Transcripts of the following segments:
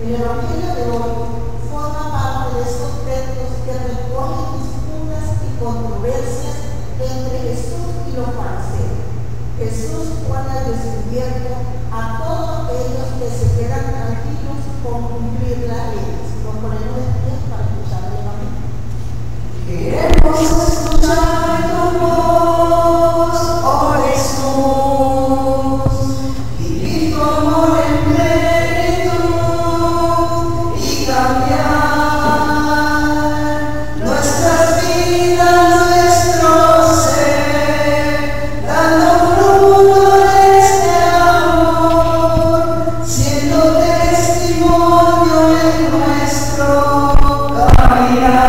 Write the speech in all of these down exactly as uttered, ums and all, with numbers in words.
El Evangelio de hoy forma parte de estos textos que recogen disputas y controversias entre Jesús y los fariseos. Jesús pone al descubierto a todos aquellos que se quedan tranquilos con cumplir la ley. Nos ponemos de pie para escuchar el Evangelio. Queremos escuchar tu voz, oh Jesús, vivir tu amor en plenitud y cambiar nuestras vidas, nuestro ser, dando fruto de este amor, siendo testimonio en nuestro caminar.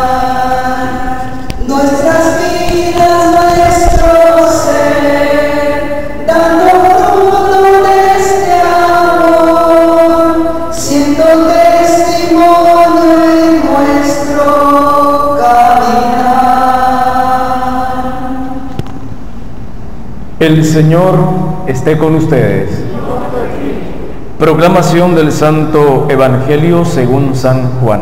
Nuestras vidas, nuestro ser, dando fruto de este amor, siendo testimonio en nuestro caminar. El Señor esté con ustedes. Proclamación del Santo Evangelio según San Juan.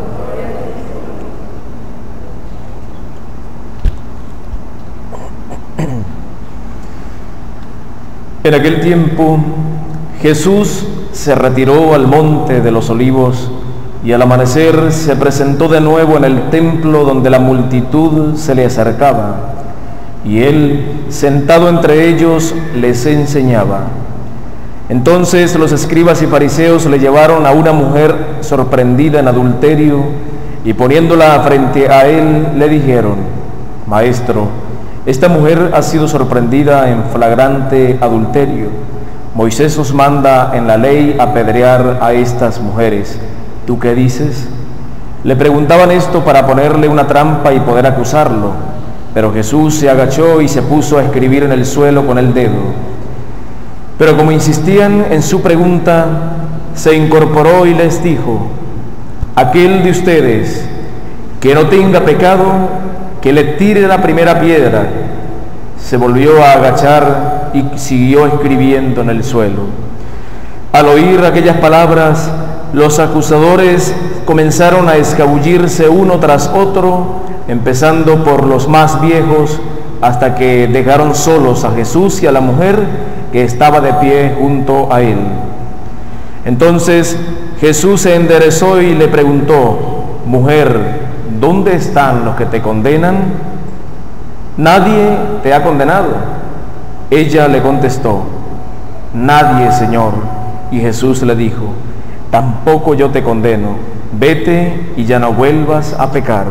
En aquel tiempo, Jesús se retiró al monte de los Olivos y al amanecer se presentó de nuevo en el templo donde la multitud se le acercaba, y él, sentado entre ellos, les enseñaba. Entonces los escribas y fariseos le llevaron a una mujer sorprendida en adulterio y poniéndola frente a él le dijeron: Maestro, esta mujer ha sido sorprendida en flagrante adulterio. Moisés os manda en la ley apedrear a estas mujeres. ¿Tú qué dices? Le preguntaban esto para ponerle una trampa y poder acusarlo, pero Jesús se agachó y se puso a escribir en el suelo con el dedo. Pero como insistían en su pregunta, se incorporó y les dijo: aquel de ustedes que no tenga pecado, que le tire la primera piedra. Se volvió a agachar y siguió escribiendo en el suelo. Al oír aquellas palabras, los acusadores comenzaron a escabullirse uno tras otro, empezando por los más viejos, hasta que dejaron solos a Jesús y a la mujer que estaba de pie junto a él. Entonces Jesús se enderezó y le preguntó: Mujer, ¿dónde están los que te condenan? ¿Nadie te ha condenado? Ella le contestó: Nadie, Señor. Y Jesús le dijo: Tampoco yo te condeno. Vete y ya no vuelvas a pecar.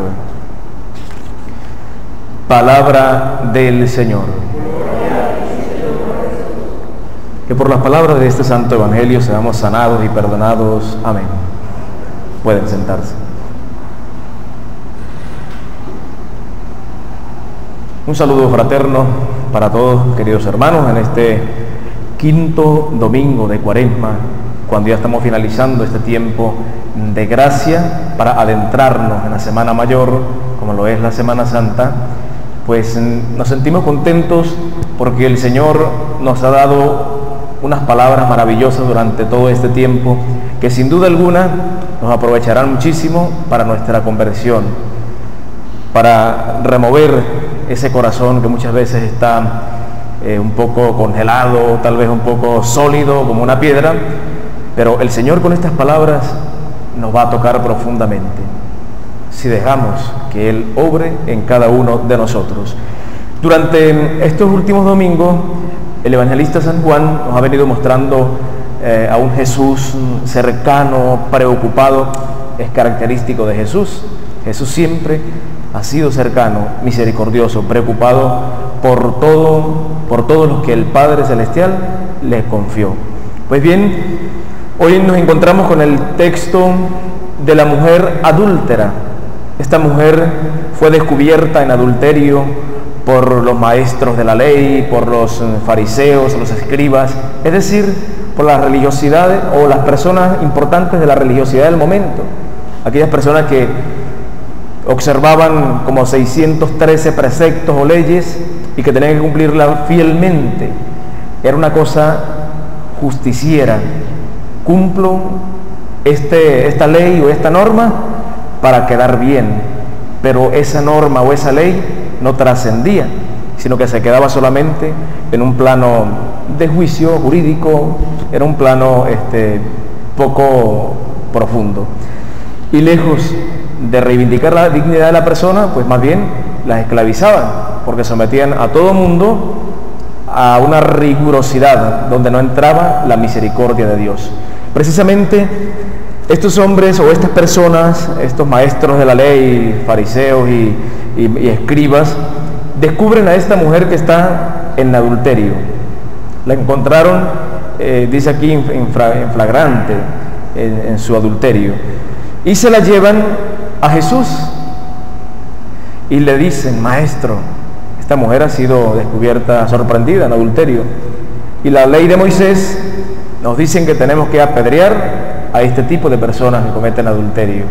Palabra del Señor. Que por las palabras de este santo evangelio seamos sanados y perdonados. Amén. Pueden sentarse. Un saludo fraterno para todos, queridos hermanos, en este quinto domingo de Cuaresma, cuando ya estamos finalizando este tiempo de gracia para adentrarnos en la Semana Mayor, como lo es la Semana Santa. Pues nos sentimos contentos porque el Señor nos ha dado unas palabras maravillosas durante todo este tiempo, que sin duda alguna nos aprovecharán muchísimo para nuestra conversión, para remover ese corazón que muchas veces está eh, un poco congelado, tal vez un poco sólido como una piedra, pero el Señor con estas palabras nos va a tocar profundamente, si dejamos que Él obre en cada uno de nosotros. Durante estos últimos domingos, el evangelista San Juan nos ha venido mostrando eh, a un Jesús cercano, preocupado. Es característico de Jesús. Jesús siempre ha sido cercano, misericordioso, preocupado por todo, por todo lo que el Padre Celestial le confió. Pues bien, hoy nos encontramos con el texto de la mujer adúltera. Esta mujer fue descubierta en adulterio por los maestros de la ley, por los fariseos, los escribas, es decir, por la religiosidad o las personas importantes de la religiosidad del momento, aquellas personas que observaban como seiscientos trece preceptos o leyes y que tenían que cumplirlas fielmente. Era una cosa justiciera: cumplo este, esta ley o esta norma para quedar bien, pero esa norma o esa ley no trascendía, sino que se quedaba solamente en un plano de juicio jurídico, era un plano este, poco profundo. Y lejos de reivindicar la dignidad de la persona, pues más bien las esclavizaban, porque sometían a todo mundo a una rigurosidad donde no entraba la misericordia de Dios. Precisamente estos hombres o estas personas, estos maestros de la ley, fariseos y, y, y escribas, descubren a esta mujer que está en adulterio. La encontraron, eh, dice aquí, en, fra, en flagrante, en, en su adulterio. Y se la llevan a Jesús y le dicen: maestro, esta mujer ha sido descubierta, sorprendida en adulterio, y la ley de Moisés nos dicen que tenemos que apedrear a este tipo de personas que cometen adulterio.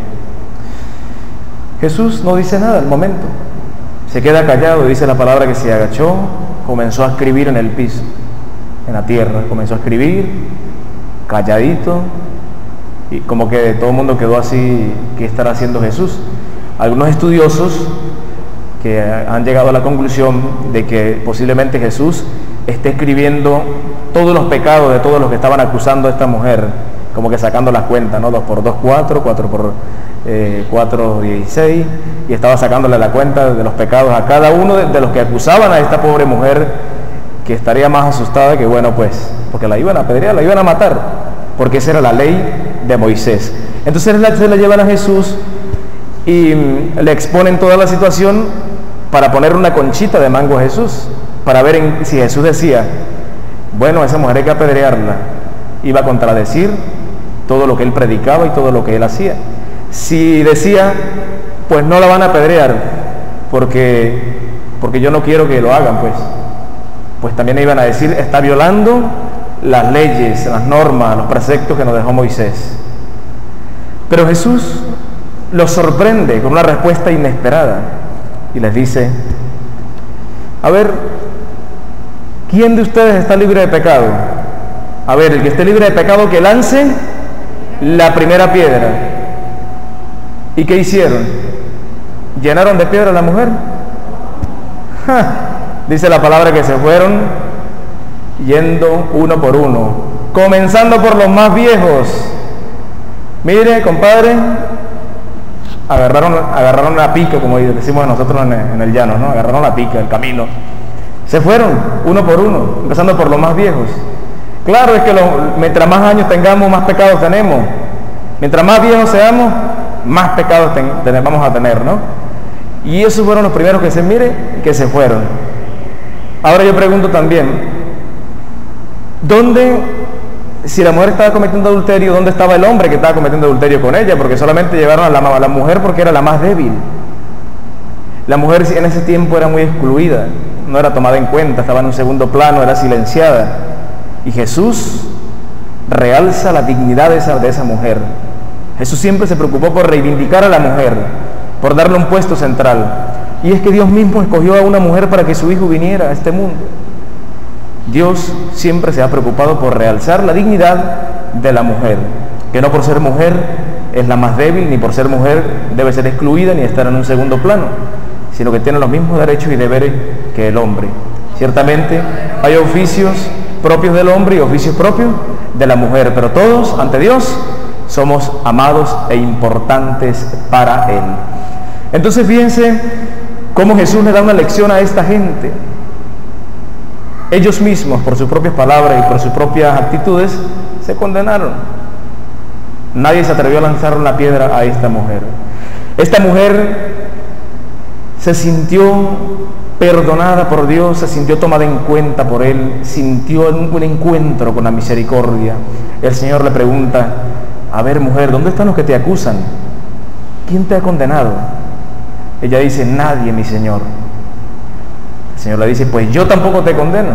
Jesús no dice nada al momento, se queda callado, y dice la palabra que se agachó, comenzó a escribir en el piso, en la tierra, comenzó a escribir, calladito, y como que todo el mundo quedó así: ¿qué estará haciendo Jesús? Algunos estudiosos que han llegado a la conclusión de que posiblemente Jesús esté escribiendo todos los pecados de todos los que estaban acusando a esta mujer, como que sacando las cuentas, ¿no? dos por dos, cuatro, cuatro por cuatro, dieciséis, y estaba sacándole la cuenta de los pecados a cada uno de, de los que acusaban a esta pobre mujer, que estaría más asustada que, bueno, pues, porque la iban a apedrear, la iban a matar, porque esa era la ley de Moisés. Entonces se la llevan a Jesús y le exponen toda la situación para poner una conchita de mango a Jesús, para ver en, si Jesús decía: bueno, a esa mujer hay que apedrearla, iba a contradecir todo lo que él predicaba y todo lo que él hacía. Si decía: pues no la van a apedrear porque, porque yo no quiero que lo hagan, pues, pues también iban a decir: está violando las leyes, las normas, los preceptos que nos dejó Moisés. Pero Jesús los sorprende con una respuesta inesperada y les dice: a ver, ¿quién de ustedes está libre de pecado? A ver, el que esté libre de pecado, que lance la primera piedra. ¿Y qué hicieron? ¿Llenaron de piedra a la mujer? ¡Ja! Dice la palabra que se fueron yendo uno por uno, comenzando por los más viejos. Mire, compadre, agarraron, agarraron la pica, como decimos nosotros en el, en el llano, ¿no? Agarraron la pica, el camino. Se fueron uno por uno, empezando por los más viejos. Claro, es que lo, mientras más años tengamos, más pecados tenemos. Mientras más viejos seamos, más pecados ten, ten, vamos a tener, ¿no? Y esos fueron los primeros que se mire, que se fueron. Ahora yo pregunto también, ¿dónde, si la mujer estaba cometiendo adulterio, dónde estaba el hombre que estaba cometiendo adulterio con ella? Porque solamente llevaron a la, a la mujer porque era la más débil. La mujer en ese tiempo era muy excluida, no era tomada en cuenta, estaba en un segundo plano, era silenciada. Y Jesús realza la dignidad de esa, de esa mujer. Jesús siempre se preocupó por reivindicar a la mujer, por darle un puesto central. Y es que Dios mismo escogió a una mujer para que su hijo viniera a este mundo. Dios siempre se ha preocupado por realzar la dignidad de la mujer, que no por ser mujer es la más débil, ni por ser mujer debe ser excluida ni estar en un segundo plano, sino que tiene los mismos derechos y deberes que el hombre. Ciertamente hay oficios propios del hombre y oficios propios de la mujer, pero todos ante Dios somos amados e importantes para Él. Entonces fíjense cómo Jesús le da una lección a esta gente. Ellos mismos, por sus propias palabras y por sus propias actitudes, se condenaron. Nadie se atrevió a lanzar una piedra a esta mujer. Esta mujer se sintió perdonada por Dios, se sintió tomada en cuenta por Él, sintió un encuentro con la misericordia. El Señor le pregunta: a ver, mujer, ¿dónde están los que te acusan? ¿Quién te ha condenado? Ella dice: nadie, mi Señor. El Señor le dice: pues yo tampoco te condeno.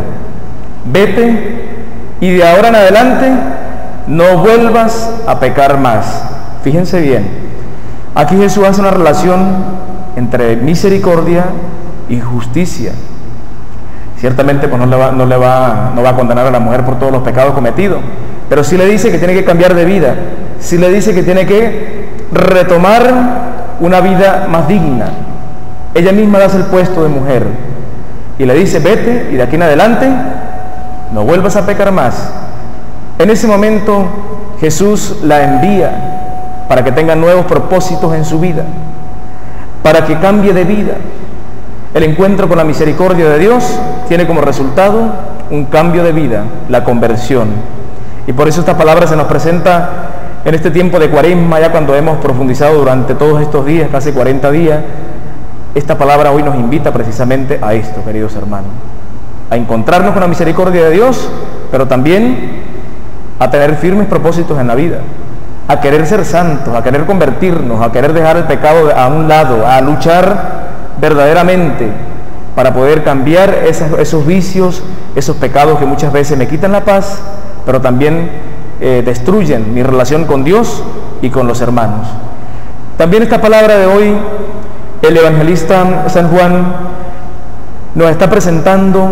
Vete y de ahora en adelante no vuelvas a pecar más. Fíjense bien, aquí Jesús hace una relación entre misericordia y justicia. Ciertamente pues no le va, no le va, no va a condenar a la mujer por todos los pecados cometidos, pero sí le dice que tiene que cambiar de vida, si le dice que tiene que retomar una vida más digna. Ella misma le hace el puesto de mujer y le dice, vete y de aquí en adelante no vuelvas a pecar más. En ese momento Jesús la envía para que tenga nuevos propósitos en su vida, para que cambie de vida. El encuentro con la misericordia de Dios tiene como resultado un cambio de vida, la conversión. Y por eso esta palabra se nos presenta en este tiempo de Cuaresma, ya cuando hemos profundizado durante todos estos días, casi cuarenta días. Esta palabra hoy nos invita precisamente a esto, queridos hermanos, a encontrarnos con la misericordia de Dios, pero también a tener firmes propósitos en la vida, a querer ser santos, a querer convertirnos, a querer dejar el pecado a un lado, a luchar verdaderamente para poder cambiar esos, esos vicios, esos pecados que muchas veces me quitan la paz, pero también eh, destruyen mi relación con Dios y con los hermanos. También esta palabra de hoy, el evangelista San Juan nos está presentando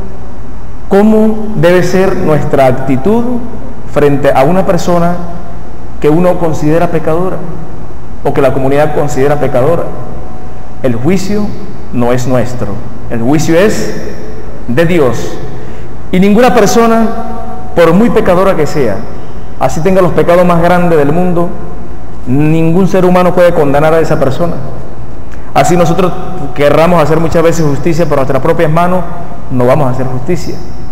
cómo debe ser nuestra actitud frente a una persona que uno considera pecadora o que la comunidad considera pecadora. El juicio no es nuestro, el juicio es de Dios. Y ninguna persona, por muy pecadora que sea, así tenga los pecados más grandes del mundo, ningún ser humano puede condenar a esa persona. Así nosotros querramos hacer muchas veces justicia por nuestras propias manos, no vamos a hacer justicia.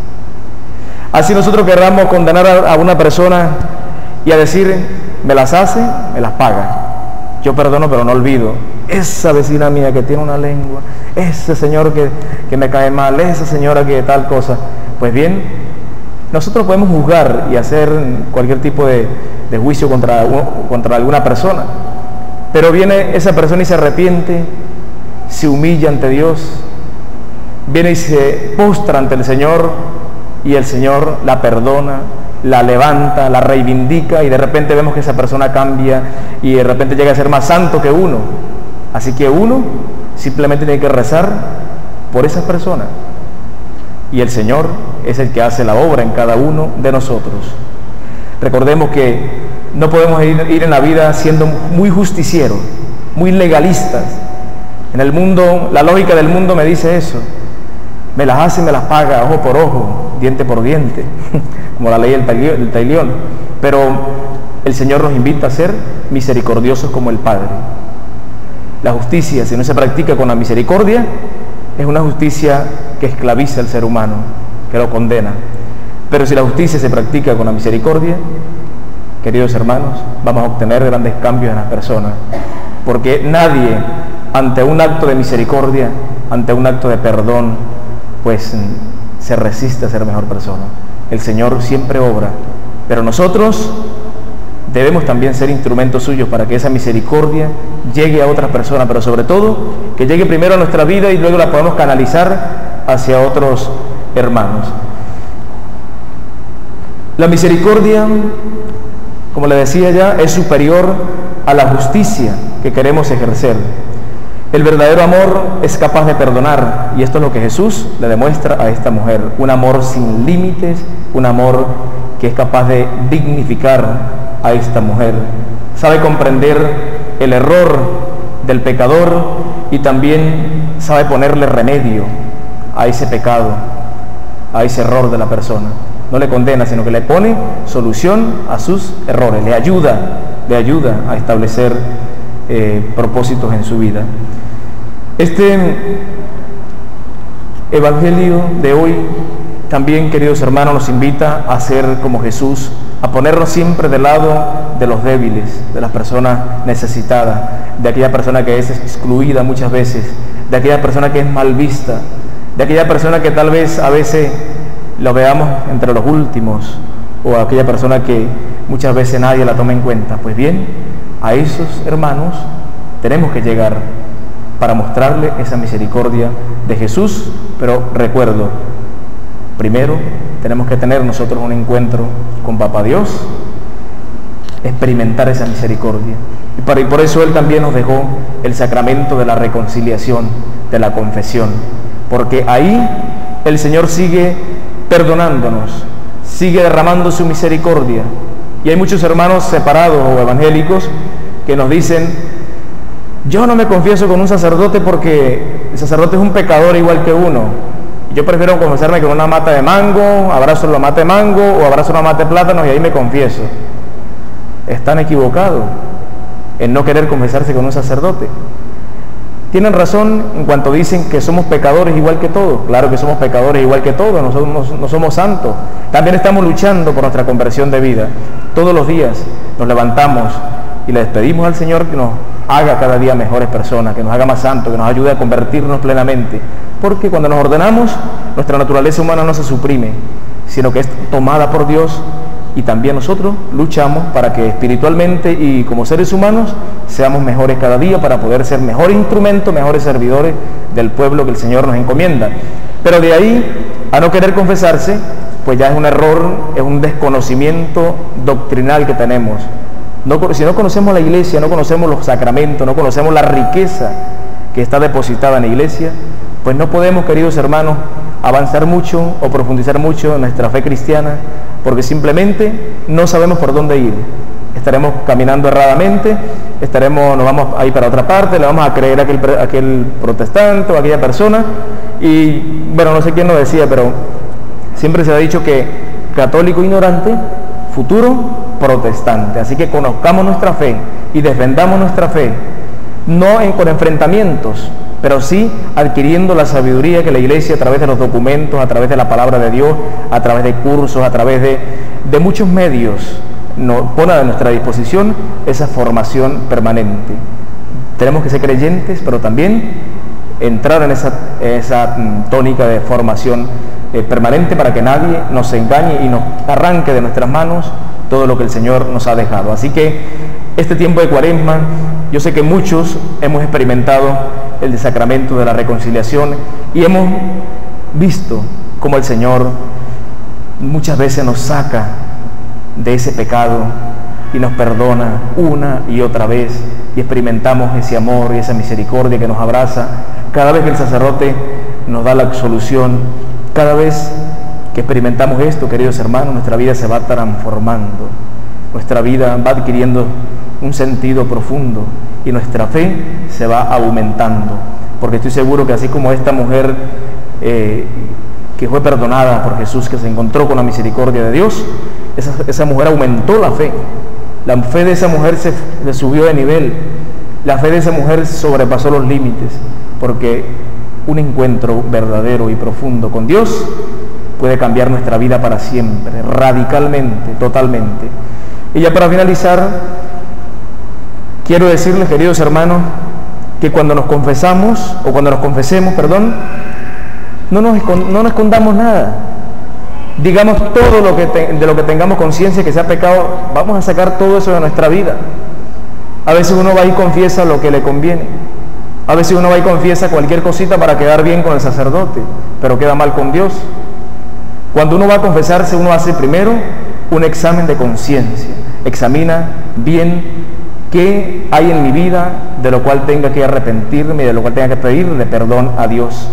Así nosotros querramos condenar a, a una persona y a decir, me las hace, me las paga. Yo perdono pero no olvido. Esa vecina mía que tiene una lengua, ese señor que, que me cae mal, esa señora que tal cosa. Pues bien, nosotros podemos juzgar y hacer cualquier tipo de, de juicio contra, contra alguna persona, pero viene esa persona y se arrepiente, se humilla ante Dios, viene y se postra ante el Señor, y el Señor la perdona, la levanta, la reivindica, y de repente vemos que esa persona cambia y de repente llega a ser más santo que uno. Así que uno simplemente tiene que rezar por esas personas, y el Señor es el que hace la obra en cada uno de nosotros. Recordemos que no podemos ir, ir en la vida siendo muy justicieros, muy legalistas. En el mundo, la lógica del mundo me dice eso: me las hace y me las paga, ojo por ojo, diente por diente, como la ley del talión. Pero el Señor nos invita a ser misericordiosos como el Padre. La justicia, si no se practica con la misericordia, es una justicia que esclaviza al ser humano, que lo condena. Pero si la justicia se practica con la misericordia, queridos hermanos, vamos a obtener grandes cambios en las personas, porque nadie, ante un acto de misericordia, ante un acto de perdón, pues se resiste a ser mejor persona. El Señor siempre obra, pero nosotros debemos también ser instrumentos suyos para que esa misericordia llegue a otras personas, pero sobre todo que llegue primero a nuestra vida y luego la podamos canalizar hacia otros hermanos. La misericordia, como le decía ya, es superior a la justicia que queremos ejercer. El verdadero amor es capaz de perdonar, y esto es lo que Jesús le demuestra a esta mujer: un amor sin límites, un amor que es capaz de dignificar a esta mujer. Sabe comprender el error del pecador y también sabe ponerle remedio a ese pecado, a ese error de la persona. No le condena, sino que le pone solución a sus errores, le ayuda, le ayuda a establecer eh, propósitos en su vida. Este evangelio de hoy también, queridos hermanos, nos invita a ser como Jesús, a ponernos siempre del lado de los débiles, de las personas necesitadas, de aquella persona que es excluida muchas veces, de aquella persona que es mal vista, de aquella persona que tal vez a veces lo veamos entre los últimos, o aquella persona que muchas veces nadie la toma en cuenta. Pues bien, a esos hermanos tenemos que llegar para mostrarle esa misericordia de Jesús. Pero recuerdo, primero tenemos que tener nosotros un encuentro con Papá Dios, experimentar esa misericordia, y, para, y por eso Él también nos dejó el sacramento de la reconciliación, de la confesión, porque ahí el Señor sigue perdonándonos, sigue derramando su misericordia, Y hay muchos hermanos separados o evangélicos que nos dicen: yo no me confieso con un sacerdote porque el sacerdote es un pecador igual que uno. Yo prefiero confesarme con una mata de mango, abrazo la mata de mango o abrazo una mata de plátano y ahí me confieso. Están equivocados en no querer confesarse con un sacerdote. Tienen razón en cuanto dicen que somos pecadores igual que todos. Claro que somos pecadores igual que todos, no somos, no somos santos. También estamos luchando por nuestra conversión de vida. Todos los días nos levantamos y le pedimos al Señor que nos haga cada día mejores personas, que nos haga más santos, que nos ayude a convertirnos plenamente. Porque cuando nos ordenamos, nuestra naturaleza humana no se suprime, sino que es tomada por Dios. Y también nosotros luchamos para que espiritualmente y como seres humanos seamos mejores cada día, para poder ser mejores instrumentos, mejores servidores del pueblo que el Señor nos encomienda. Pero de ahí a no querer confesarse, pues ya es un error, es un desconocimiento doctrinal que tenemos. No, si no conocemos la iglesia, no conocemos los sacramentos, no conocemos la riqueza que está depositada en la iglesia, pues no podemos, queridos hermanos, avanzar mucho o profundizar mucho en nuestra fe cristiana, porque simplemente no sabemos por dónde ir. Estaremos caminando erradamente, estaremos, nos vamos a ir para otra parte, le vamos a creer a aquel, a aquel protestante o a aquella persona. Y bueno, no sé quién lo decía, pero siempre se ha dicho que católico ignorante, futuro protestante. Así que conozcamos nuestra fe y defendamos nuestra fe, no en, con enfrentamientos, pero sí adquiriendo la sabiduría que la iglesia, a través de los documentos, a través de la palabra de Dios, a través de cursos, a través de, de muchos medios, nos pone a nuestra disposición esa formación permanente. Tenemos que ser creyentes, pero también entrar en esa, esa tónica de formación eh, permanente, para que nadie nos engañe y nos arranque de nuestras manos todo lo que el Señor nos ha dejado. Así que este tiempo de Cuaresma, yo sé que muchos hemos experimentado el sacramento de la reconciliación y hemos visto cómo el Señor muchas veces nos saca de ese pecado y nos perdona una y otra vez, y experimentamos ese amor y esa misericordia que nos abraza cada vez que el sacerdote nos da la absolución. Cada vez que experimentamos esto, queridos hermanos, nuestra vida se va transformando, nuestra vida va adquiriendo un sentido profundo y nuestra fe se va aumentando, porque estoy seguro que así como esta mujer eh, que fue perdonada por Jesús, que se encontró con la misericordia de Dios, esa, esa mujer aumentó la fe, la fe de esa mujer se, se subió de nivel, la fe de esa mujer sobrepasó los límites, porque un encuentro verdadero y profundo con Dios puede cambiar nuestra vida para siempre, radicalmente, totalmente. Y ya para finalizar, quiero decirles, queridos hermanos, que cuando nos confesamos, o cuando nos confesemos, perdón, no nos, no nos escondamos nada. Digamos todo lo que te, de lo que tengamos conciencia que sea pecado, vamos a sacar todo eso de nuestra vida. A veces uno va y confiesa lo que le conviene. A veces uno va y confiesa cualquier cosita para quedar bien con el sacerdote, pero queda mal con Dios. Cuando uno va a confesarse, uno hace primero un examen de conciencia. Examina bien qué hay en mi vida de lo cual tenga que arrepentirme y de lo cual tenga que pedirle perdón a Dios.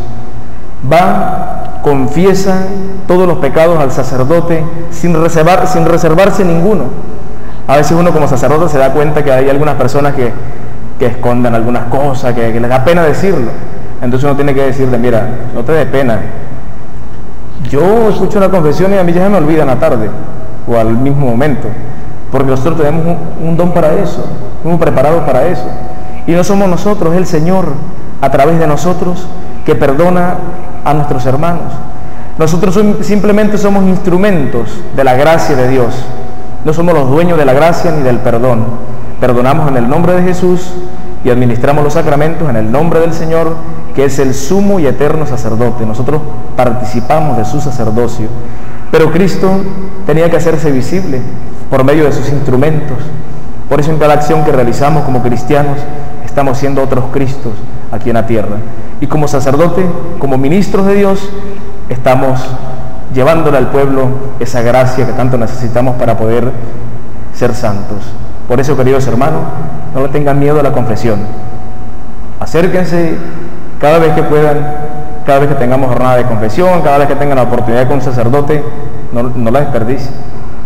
Va, confiesa todos los pecados al sacerdote sin reservar, sin reservarse ninguno. A veces uno como sacerdote se da cuenta que hay algunas personas que, que esconden algunas cosas, que, que les da pena decirlo. Entonces uno tiene que decirle: mira, no te dé pena. Yo escucho una confesión y a mí ya se me olvida en la tarde o al mismo momento, porque nosotros tenemos un, un don para eso, estamos preparados para eso. Y no somos nosotros, es el Señor a través de nosotros que perdona a nuestros hermanos. Nosotros simplemente somos instrumentos de la gracia de Dios. No somos los dueños de la gracia ni del perdón. Perdonamos en el nombre de Jesús y administramos los sacramentos en el nombre del Señor, que es el sumo y eterno sacerdote. Nosotros participamos de su sacerdocio. Pero Cristo tenía que hacerse visible por medio de sus instrumentos. Por eso en cada acción que realizamos como cristianos estamos siendo otros Cristos aquí en la tierra. Y como sacerdote, como ministros de Dios, estamos llevándole al pueblo esa gracia que tanto necesitamos para poder ser santos. Por eso, queridos hermanos, no le tengan miedo a la confesión. Acérquense cada vez que puedan, cada vez que tengamos jornada de confesión, cada vez que tengan la oportunidad con un sacerdote, no, no la desperdicien.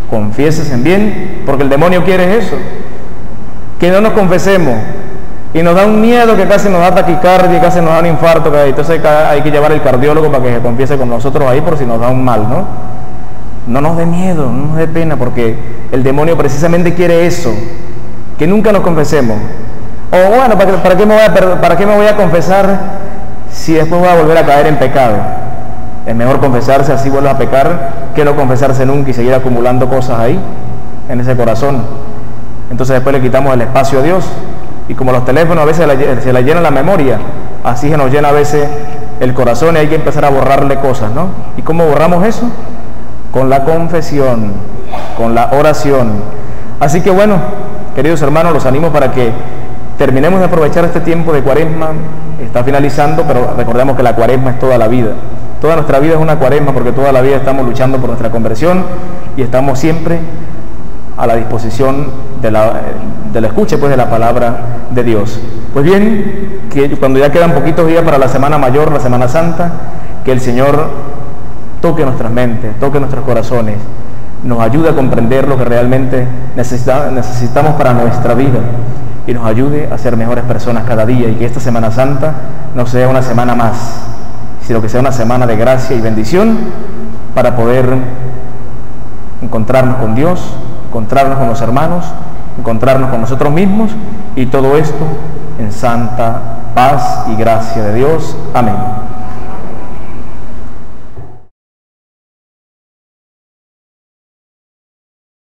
confiésense bien, porque el demonio quiere eso, que no nos confesemos, y nos da un miedo que casi nos da taquicardia, casi nos da un infarto, que entonces hay que llevar al cardiólogo para que se confiese con nosotros ahí por si nos da un mal, ¿no? No nos dé miedo, no nos dé pena, porque el demonio precisamente quiere eso, que nunca nos confesemos. O bueno, ¿para qué, para qué me voy a, para qué me voy a confesar si después voy a volver a caer en pecado? Es mejor confesarse, así vuelvo a pecar, que no confesarse nunca y seguir acumulando cosas ahí, en ese corazón. Entonces después le quitamos el espacio a Dios, y como los teléfonos a veces se la llena la memoria, así se nos llena a veces el corazón y hay que empezar a borrarle cosas, ¿no? ¿Y cómo borramos eso? Con la confesión, con la oración. Así que bueno, queridos hermanos, los animo para que terminemos de aprovechar este tiempo de Cuaresma. Está finalizando, pero recordemos que la Cuaresma es toda la vida. Toda nuestra vida es una Cuaresma, porque toda la vida estamos luchando por nuestra conversión y estamos siempre a la disposición de la, de la escucha pues, de la palabra de Dios. Pues bien, que cuando ya quedan poquitos días para la Semana Mayor, la Semana Santa, que el Señor toque nuestras mentes, toque nuestros corazones, nos ayude a comprender lo que realmente necesita, necesitamos para nuestra vida y nos ayude a ser mejores personas cada día, y que esta Semana Santa no sea una semana más, sino que sea una semana de gracia y bendición para poder encontrarnos con Dios, encontrarnos con los hermanos, encontrarnos con nosotros mismos, y todo esto en santa paz y gracia de Dios. Amén.